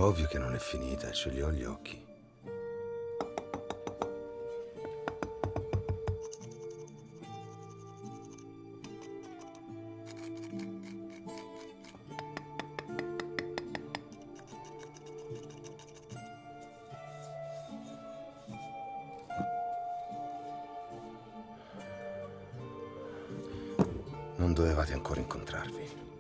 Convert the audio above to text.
Ovvio che non è finita, ce li ho gli occhi. Non dovevate ancora incontrarvi.